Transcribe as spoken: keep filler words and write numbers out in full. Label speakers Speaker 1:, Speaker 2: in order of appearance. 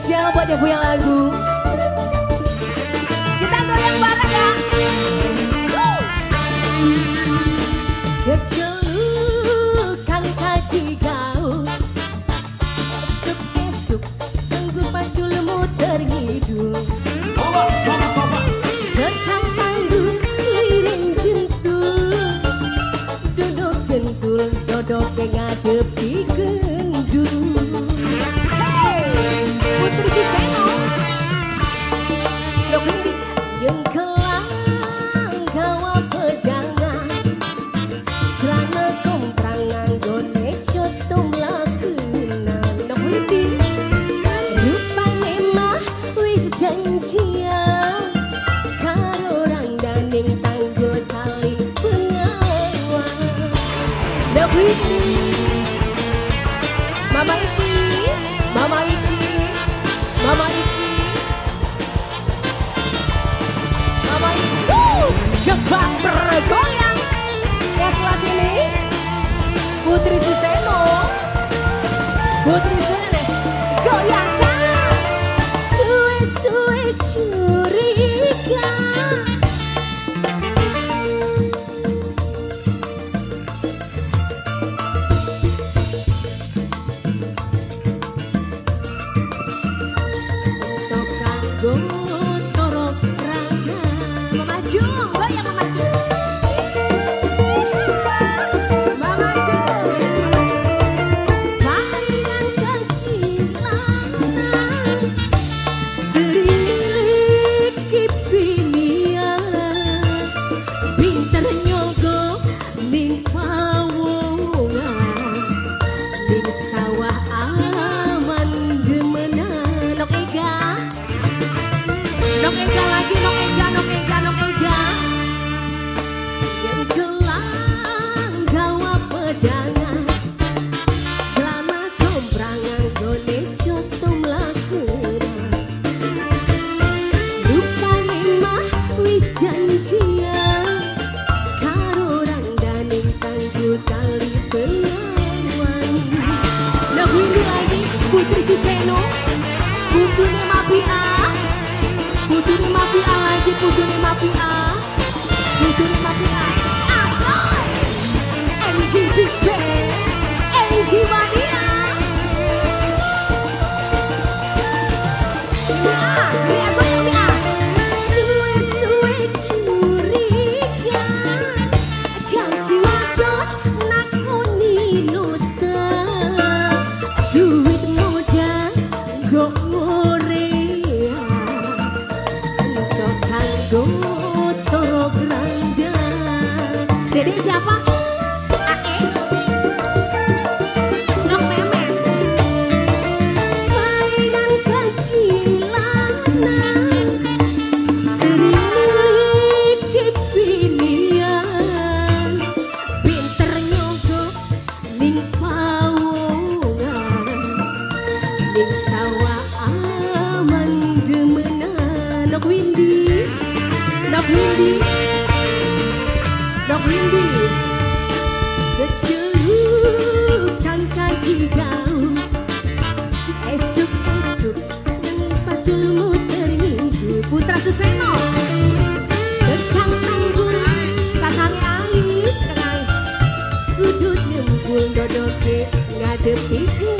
Speaker 1: spesial buat yang punya lagu. Kita goyang bareng ya. Keculukan kaji kau, esuk-esuk tunggu paculmu terhidup. Dekam tangguh liring jentul, duduk sentul dodok ngadepi gendul. Putri Suseno, dok ini yang kelang gawa pedangan, celana komprangan gone cotom lakunan. Dok ini rupanya mah wis janjian karo orang daning tanggul tali pengawan. Dok ini Mama Iki, Mama Iki, Mama Iki, Mama Iki, Woo! Jebak bergoyang. Yang sebelah sini Putri Suseno, Putri Suseno, goyangkan. Suwe-suwe curiga. Torok raga memaju, goyang memaju, memaju. Bayangan kecilan, serilik kipinian, pinter nyogok ning pawongan, ning sawah aman demenan. Nok Ega, Nok Ega lagi, Nok Ega, Nok Ega, Nok Ega. Yang gelang gawa pedangan, celana komprangan gone cotom lakunan. Rupane mah wis janjian karo orang daning tangguh tali pengawan. Nah ini lagi Putri Suseno, Putune Mafia, Putune Mafia lagi, Putune Mafia, Putune Mafia. Asoy, M G Big Bang, M G Mania. Nah, lihat goyang Mia. Suwe-suwe curiga, gaji wadon nakoni nota, duit modal gok ngorea. Torok randa. Dede siapa? Ake? Nok Memes. Bayangan kecilana, serilik kepinian, pinter nyogok ning pawongan, ning sawah aman demenan. Nok Windy, Nok Windy, Nok Windy. Kecelukan kaji kau, esuk-esuk paculmu terhidup. Putra Suseno, dekang tangguh kakangnya Ais, kakang udut nyembul dodoke ngadepi